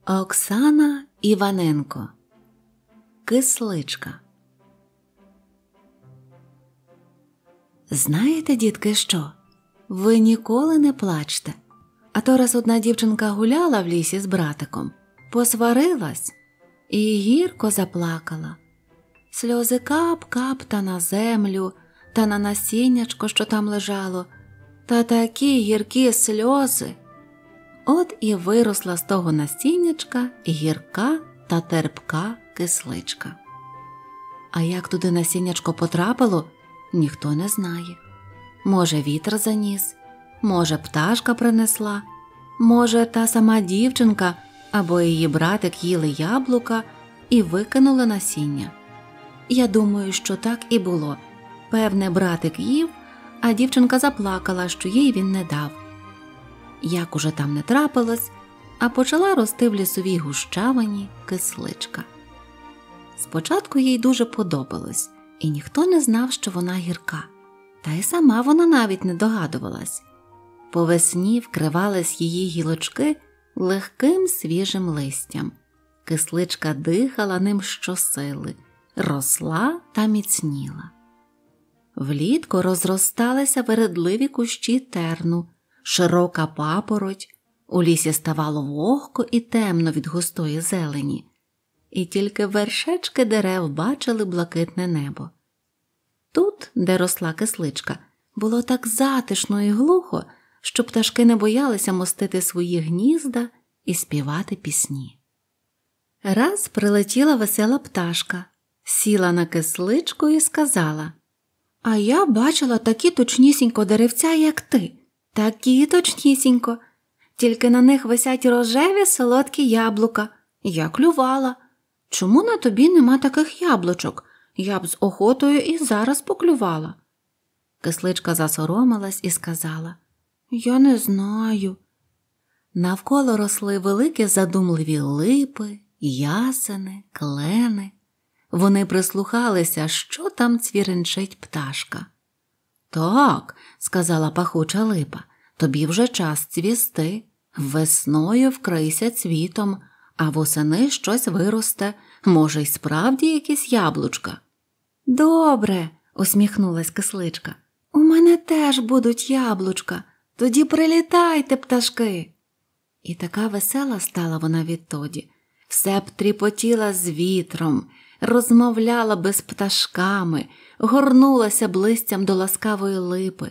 Оксана Іваненко. Кисличка. Знаєте, дітки, що? Ви ніколи не плачте. А то раз одна дівчинка гуляла в лісі з братиком, посварилась і гірко заплакала. Сльози кап-кап та на землю, та на насіннячко, що там лежало, та такі гіркі сльози. От і виросла з того насіннячка гірка та терпка кисличка. А як туди насіннячко потрапило, ніхто не знає. Може, вітер заніс, може, пташка принесла, може, та сама дівчинка або її братик їли яблука і викинули насіння. Я думаю, що так і було. Певне, братик їв, а дівчинка заплакала, що їй він не дав. Як уже там не трапилось, а почала рости в лісовій гущавині кисличка. Спочатку їй дуже подобалось, і ніхто не знав, що вона гірка. Та й сама вона навіть не догадувалась. По весні вкривались її гілочки легким свіжим листям. Кисличка дихала ним щосили, росла та міцніла. Влітку розросталися вередливі кущі терну, широка папороть, у лісі ставало вогко і темно від густої зелені, і тільки вершечки дерев бачили блакитне небо. Тут, де росла кисличка, було так затишно і глухо, що пташки не боялися мостити свої гнізда і співати пісні. Раз прилетіла весела пташка, сіла на кисличку і сказала: «А я бачила такі точнісінько деревця, як ти, такі точнісінько, тільки на них висять рожеві солодкі яблука. Я клювала. Чому на тобі нема таких яблучок? Я б з охотою і зараз поклювала». Кисличка засоромилась і сказала: «Я не знаю». Навколо росли великі задумливі липи, ясени, клени. Вони прислухалися, що там цвіринчить пташка. «Так», – сказала пахуча липа, – «тобі вже час цвісти. Весною вкрийся цвітом, а восени щось виросте, може, й справді якісь яблучка». «Добре», – усміхнулась кисличка, – «у мене теж будуть яблучка, тоді прилітайте, пташки». І така весела стала вона відтоді. Все б тріпотіла з вітром, розмовляла би з пташками, горнулася б листям до ласкавої липи.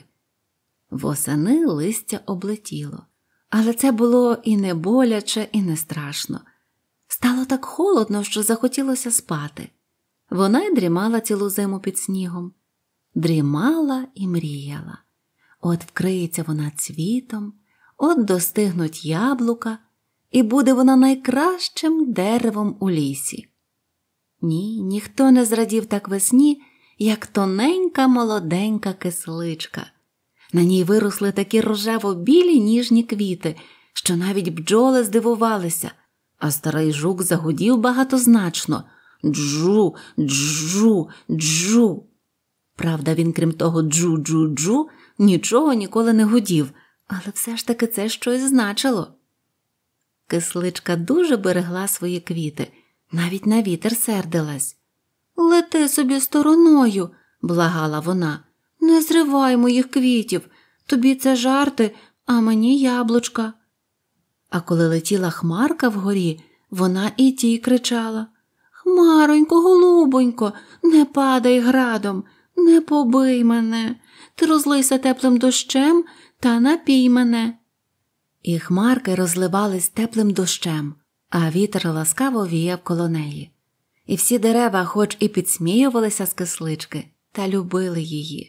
Восени листя облетіло, але це було і не боляче, і не страшно. Стало так холодно, що захотілося спати. Вона й дрімала цілу зиму під снігом. Дрімала і мріяла. От вкриється вона цвітом, от достигнуть яблука, і буде вона найкращим деревом у лісі. Ні, ніхто не зрадів так весні, як тоненька молоденька кисличка. На ній виросли такі рожево-білі ніжні квіти, що навіть бджоли здивувалися, а старий жук загудів багатозначно: «Джу, джу, джу». Правда, він, крім того джу-джу-джу, нічого ніколи не гудів, але все ж таки це щось значило. Кисличка дуже берегла свої квіти, навіть на вітер сердилась. «Лети собі стороною», – благала вона, – «не зривай моїх квітів, тобі це жарти, а мені яблучка». А коли летіла хмарка вгорі, вона і тій кричала: «Хмаронько, голубонько, не падай градом, не побий мене, ти розлийся теплим дощем та напій мене». І хмарки розливались теплим дощем, а вітер ласкаво віяв коло неї. І всі дерева хоч і підсміювалися з кислички, та любили її.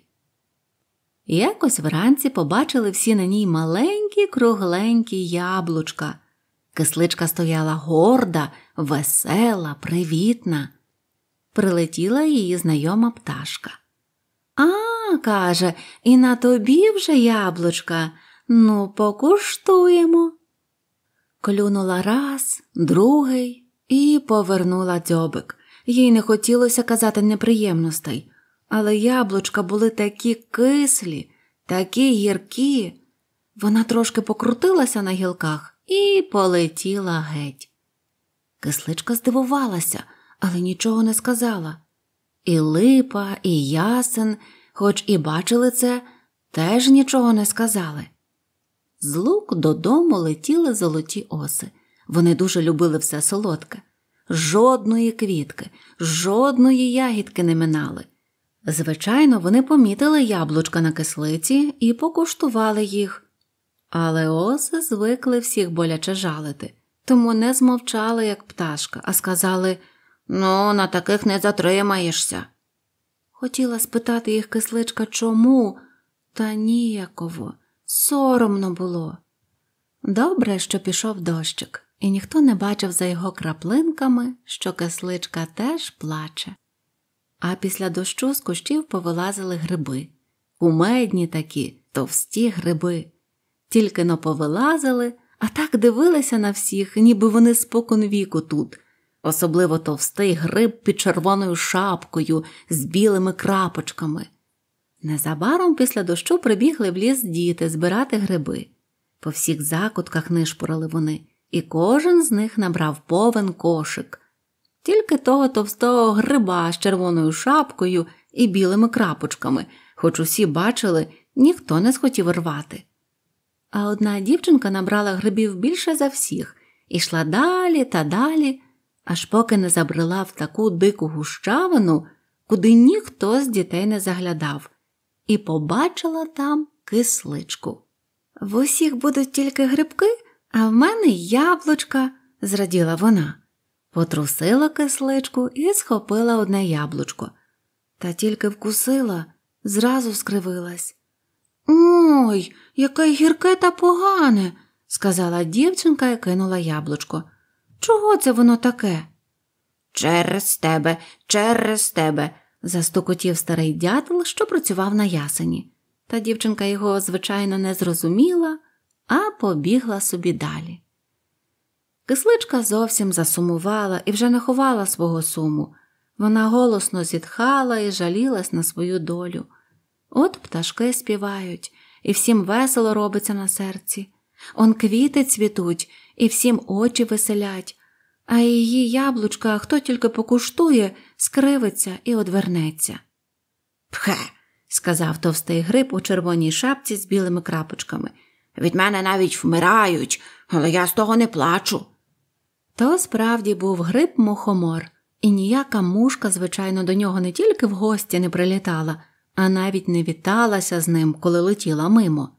Якось вранці побачили всі на ній маленькі кругленькі яблучка. Кисличка стояла горда, весела, привітна. Прилетіла її знайома пташка. «А, – каже, – і на тобі вже яблучка? Ну, покуштуємо». Клюнула раз, другий і повернула дзьобик. Їй не хотілося казати неприємностей, але яблучка були такі кислі, такі гіркі. Вона трошки покрутилася на гілках і полетіла геть. Кисличка здивувалася, але нічого не сказала. І Липа, і Ясен, хоч і бачили це, теж нічого не сказали. З лук додому летіли золоті оси. Вони дуже любили все солодке. Жодної квітки, жодної ягідки не минали. Звичайно, вони помітили яблучка на кислиці і покуштували їх. Але оси звикли всіх боляче жалити, тому не змовчали, як пташка, а сказали: «Ну, на таких не затримаєшся». Хотіла спитати їх кисличка, чому, та ніяково, соромно було. Добре, що пішов дощик, і ніхто не бачив за його краплинками, що кисличка теж плаче. А після дощу з кущів повилазили гриби. Кумедні такі, товсті гриби. Тільки-но повилазили, а так дивилися на всіх, ніби вони споконвіку тут. Особливо товстий гриб під червоною шапкою з білими крапочками. Незабаром після дощу прибігли в ліс діти збирати гриби. По всіх закутках нишпорили вони, і кожен з них набрав повен кошик. Тільки того товстого гриба з червоною шапкою і білими крапочками, хоч усі бачили, ніхто не схотів рвати. А одна дівчинка набрала грибів більше за всіх, і йшла далі та далі, аж поки не забрела в таку дику гущавину, куди ніхто з дітей не заглядав, і побачила там кисличку. «В усіх будуть тільки грибки, а в мене яблучка», – зраділа вона. Потрусила кисличку і схопила одне яблучко. Та тільки вкусила, зразу скривилась. «Ой, яке гірке та погане», – сказала дівчинка і кинула яблучко. «Чого це воно таке?» через тебе», – застукотів старий дятел, що працював на ясені. Та дівчинка його, звичайно, не зрозуміла, а побігла собі далі. Кисличка зовсім засумувала і вже не ховала свого суму. Вона голосно зітхала і жалілась на свою долю. От пташки співають, і всім весело робиться на серці. Он квіти цвітуть, і всім очі веселять, а її яблучка, хто тільки покуштує, скривиться і одвернеться. «Пхе!» – сказав товстий гриб у червоній шапці з білими крапочками. «Від мене навіть вмирають, але я з того не плачу». То справді був гриб-мухомор, і ніяка мушка, звичайно, до нього не тільки в гості не прилітала, а навіть не віталася з ним, коли летіла мимо.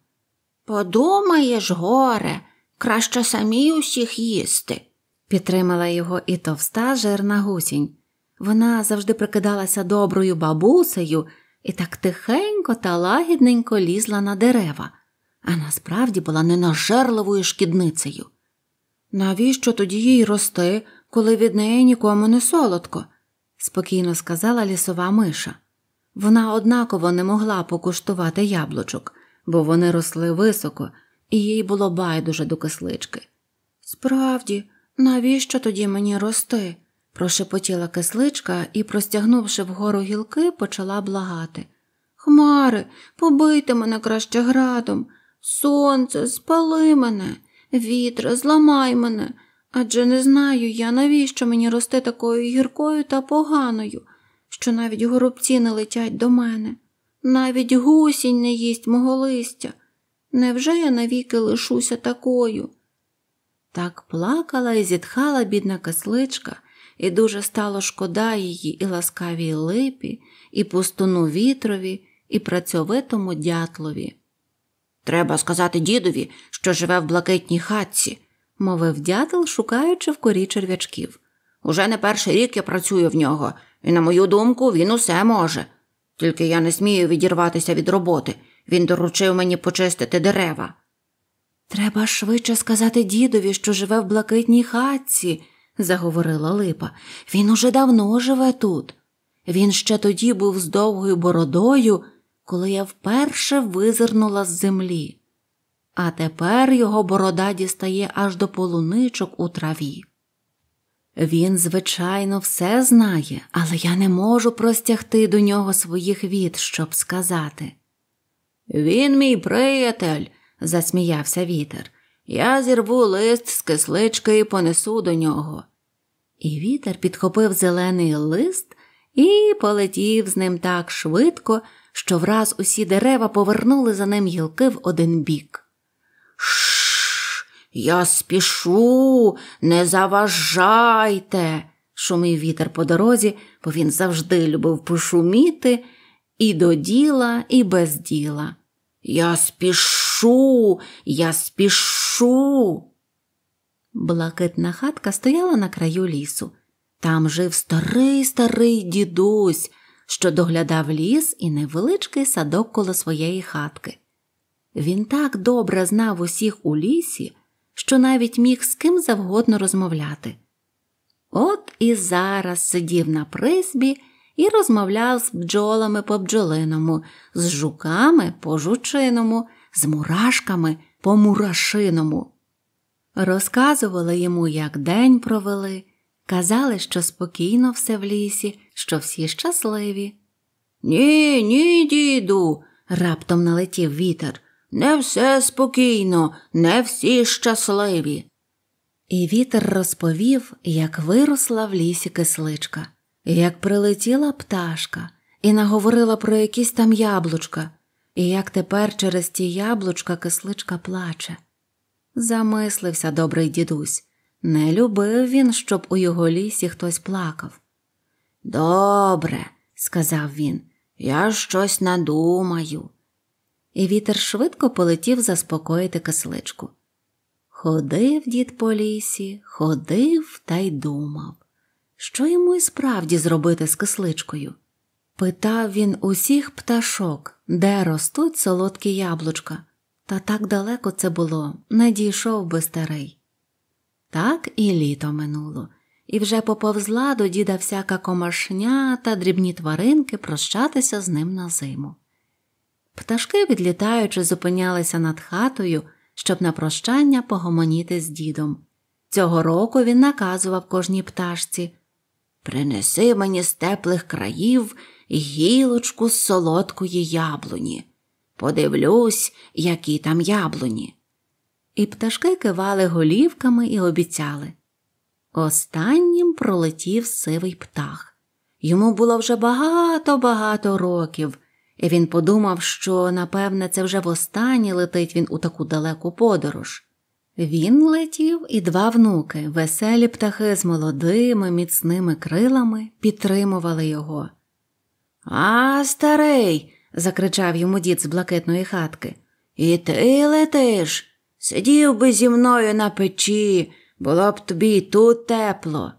«Подумаєш, горе, краще самі усіх їсти», – підтримала його і товста жирна гусінь. Вона завжди прикидалася доброю бабусею і так тихенько та лагідненько лізла на дерева, а насправді була ненажерливою шкідницею. «Навіщо тоді їй рости, коли від неї нікому не солодко?» – спокійно сказала лісова миша. Вона однаково не могла покуштувати яблучок, бо вони росли високо, і їй було байдуже до кислички. «Справді, навіщо тоді мені рости?» – прошепотіла кисличка і, простягнувши вгору гілки, почала благати. «Хмари, побийте мене краще градом! Сонце, спали мене! Вітре, зламай мене! Адже не знаю я, навіщо мені рости такою гіркою та поганою, що навіть горобці не летять до мене, навіть гусінь не їсть мого листя. Невже я навіки лишуся такою?» Так плакала і зітхала бідна кисличка, і дуже стало шкода її і ласкавій липі, і пустуну вітрові, і працьовитому дятлові. «Треба сказати дідові, що живе в блакитній хатці», – мовив дятел, шукаючи в корі черв'ячків. «Уже не перший рік я працюю в нього, і, на мою думку, він усе може. Тільки я не смію відірватися від роботи. Він доручив мені почистити дерева». «Треба швидше сказати дідові, що живе в блакитній хатці», – заговорила Липа. «Він уже давно живе тут. Він ще тоді був з довгою бородою, коли я вперше визирнула з землі. А тепер його борода дістає аж до полуничок у траві. Він, звичайно, все знає, але я не можу простягти до нього своїх віт, щоб сказати». «Він мій приятель», – засміявся вітер. «Я зірву лист з кислички і понесу до нього». І вітер підхопив зелений лист і полетів з ним так швидко, що враз усі дерева повернули за ним гілки в один бік. «Шш, я спішу, не заважайте!» – шумів вітер по дорозі, бо він завжди любив пошуміти і до діла, і без діла. «Я спішу, я спішу!» Блакитна хатка стояла на краю лісу. Там жив старий дідусь, що доглядав ліс і невеличкий садок коло своєї хатки. Він так добре знав усіх у лісі, що навіть міг з ким завгодно розмовляти. От і зараз сидів на призбі і розмовляв з бджолами по-бджолиному, з жуками по-жучиному, з мурашками по-мурашиному. Розказували йому, як день провели, казали, що спокійно все в лісі, що всі щасливі. «Ні, діду!» – раптом налетів вітер. «Не все спокійно, не всі щасливі!» І вітер розповів, як виросла в лісі кисличка, як прилетіла пташка і наговорила про якісь там яблучка, і як тепер через ті яблучка кисличка плаче. Замислився добрий дідусь. Не любив він, щоб у його лісі хтось плакав. «Добре», – сказав він, – «я щось надумаю». І вітер швидко полетів заспокоїти кисличку. Ходив дід по лісі, ходив та й думав, що йому і справді зробити з кисличкою. Питав він усіх пташок, де ростуть солодкі яблучка, та так далеко це було, не дійшов би старий. Так і літо минуло, і вже поповзла до діда всяка комашня та дрібні тваринки прощатися з ним на зиму. Пташки, відлітаючи, зупинялися над хатою, щоб на прощання погомоніти з дідом. Цього року він наказував кожній пташці: «Принеси мені з теплих країв гілочку з солодкої яблуні. Подивлюсь, які там яблуні». І пташки кивали голівками і обіцяли. Останнім пролетів сивий птах. Йому було вже багато років, і він подумав, що, напевне, це вже востаннє летить він у таку далеку подорож. Він летів, і два внуки, веселі птахи з молодими, міцними крилами, підтримували його. «А, старий!» – закричав йому дід з блакитної хатки. «І ти летиш? Сидів би зі мною на печі, було б тобі і тут тепло».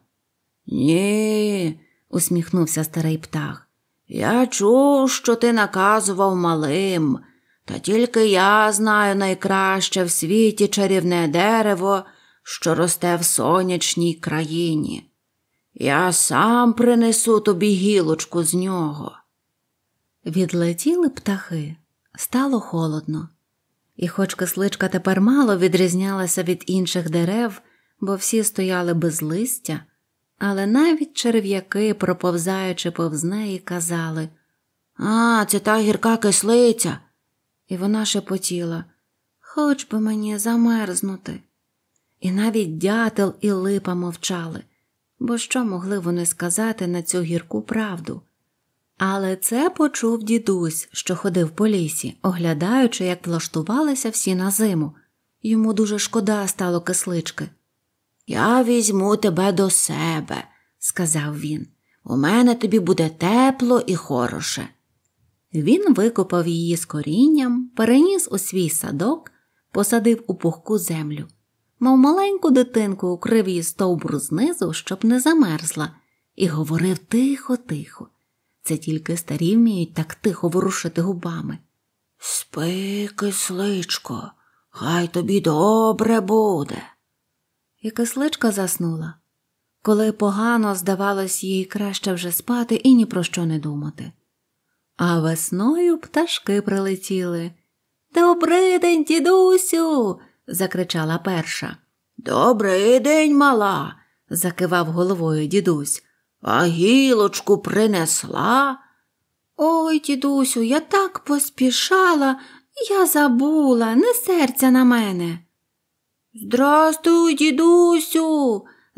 «Ні», – усміхнувся старий птах. «Я чув, що ти наказував малим, та тільки я знаю найкраще в світі чарівне дерево, що росте в сонячній країні. Я сам принесу тобі гілочку з нього». Відлетіли птахи. Стало холодно. І хоч кисличка тепер мало відрізнялася від інших дерев, бо всі стояли без листя, але навіть черв'яки, проповзаючи повз неї, казали: «А, це та гірка кислиця». І вона шепотіла: «Хоч би мені замерзнути». І навіть дятел і липа мовчали, бо що могли вони сказати на цю гірку правду? Але це почув дідусь, що ходив по лісі, оглядаючи, як влаштувалися всі на зиму. Йому дуже шкода стало кислички. «Я візьму тебе до себе», – сказав він. «У мене тобі буде тепло і хороше». Він викопав її з корінням, переніс у свій садок, посадив у пухку землю. Мов маленьку дитинку укрив її стовбур знизу, щоб не замерзла, і говорив тихо-тихо. Це тільки старі вміють так тихо ворушити губами. «Спи, кисличко, хай тобі добре буде». І кисличка заснула. Коли погано, здавалось, їй краще вже спати і ні про що не думати. А весною пташки прилетіли. «Добрий день, дідусю!» – закричала перша. «Добрий день, мала!» – закивав головою дідусь. «А гілочку принесла?» «Ой, дідусю, я так поспішала, я забула, не серця на мене». «Здрастуй, дідусю!» –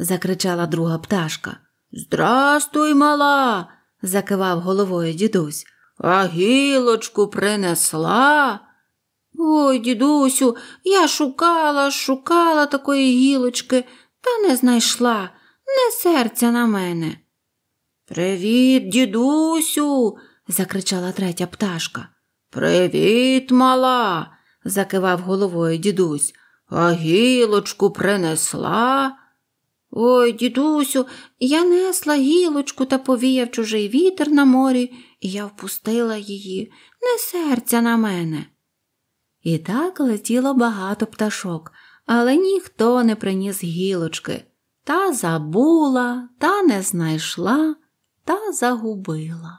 закричала друга пташка. «Здрастуй, мала!» – закивав головою дідусь. «А гілочку принесла?» «Ой, дідусю, я шукала такої гілочки, та не знайшла. Не серця на мене». «Привіт, дідусю!» – закричала третя пташка. «Привіт, мала!» – закивав головою дідусь. «А гілочку принесла?» «Ой, дідусю, я несла гілочку, та повіяв чужий вітер на морі, і я впустила її. Не серця на мене». І так летіло багато пташок, але ніхто не приніс гілочки. Та забула, та не знайшла, та загубила.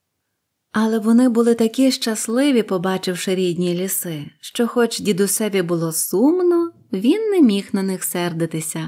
Але вони були такі щасливі, побачивши рідні ліси, що хоч дідусеві було сумно, він не міг на них сердитися.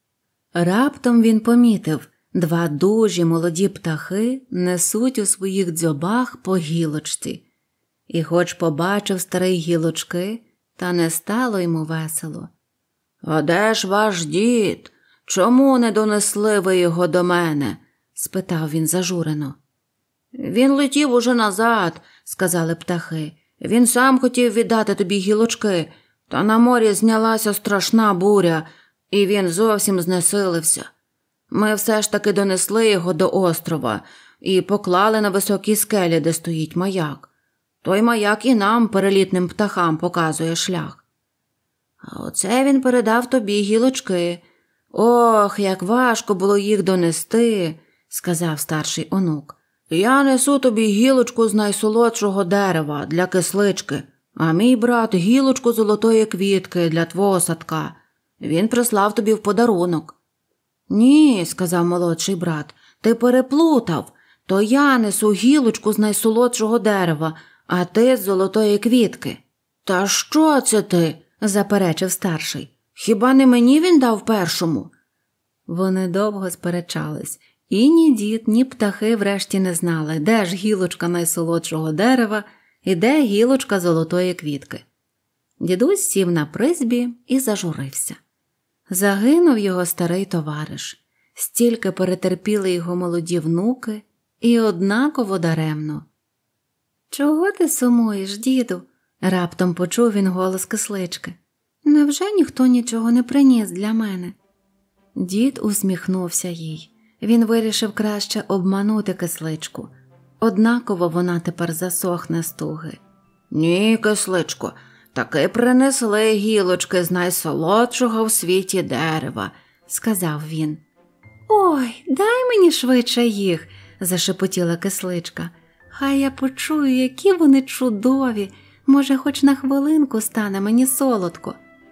Раптом він помітив, два дужі молоді птахи несуть у своїх дзьобах по гілочці. І хоч побачив старий гілочки, та не стало йому весело. «А де ж ваш дід? Чому не донесли ви його до мене?» – спитав він зажурено. «Він летів уже назад», – сказали птахи. «Він сам хотів віддати тобі гілочки, та на морі знялася страшна буря, і він зовсім знесилився. Ми все ж таки донесли його до острова і поклали на високій скелі, де стоїть маяк. Той маяк і нам, перелітним птахам, показує шлях. А оце він передав тобі гілочки. Ох, як важко було їх донести», – сказав старший онук. «Я несу тобі гілочку з найсолодшого дерева для кислички, а мій брат гілочку золотої квітки для твого садка. Він прислав тобі в подарунок». «Ні», – сказав молодший брат, – «ти переплутав. То я несу гілочку з найсолодшого дерева, а ти з золотої квітки». «Та що це ти?» – заперечив старший. «Хіба не мені він дав першому?» Вони довго сперечались, і ні дід, ні птахи врешті не знали, де ж гілочка найсолодшого дерева і де гілочка золотої квітки. Дідусь сів на призбі і зажурився. Загинув його старий товариш. Стільки перетерпіли його молоді внуки, і однаково даремно. «Чого ти сумуєш, діду?» – раптом почув він голос кислички. «Невже ніхто нічого не приніс для мене?» Дід усміхнувся їй. Він вирішив краще обманути кисличку. Однаково вона тепер засохне з туги. «Ні, кисличко, таки принесли гілочки з найсолодшого в світі дерева», – сказав він. «Ой, дай мені швидше їх», – зашепотіла кисличка. «Хай я почую, які вони чудові. Може, хоч на хвилинку стане мені солодко».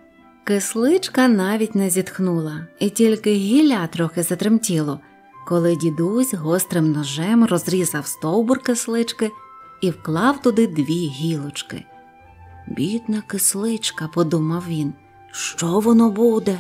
Кисличка навіть не зітхнула, і тільки гілля трохи затремтіло, коли дідусь гострим ножем розрізав стовбур кислички і вклав туди 2 гілочки. «Бідна кисличка», – подумав він, – «що воно буде?»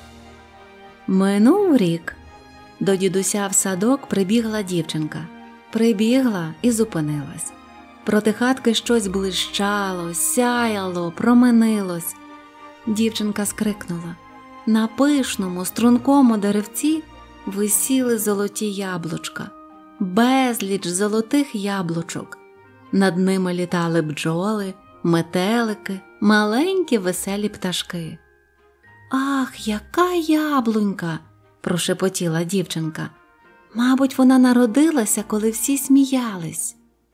Минув рік. До дідуся в садок прибігла дівчинка. Прибігла і зупинилась. Проти хатки щось блищало, сяяло, променилось. Дівчинка скрикнула. На пишному, стрункому деревці висіли золоті яблучка. Безліч золотих яблучок. Над ними літали бджоли, метелики, маленькі веселі пташки. «Ах, яка яблунька!» – прошепотіла дівчинка. «Мабуть, вона народилася, коли всі сміялись».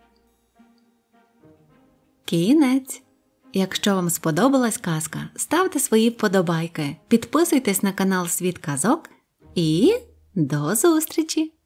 Кінець. Якщо вам сподобалась казка, ставте свої вподобайки, підписуйтесь на канал Світ казок і до зустрічі!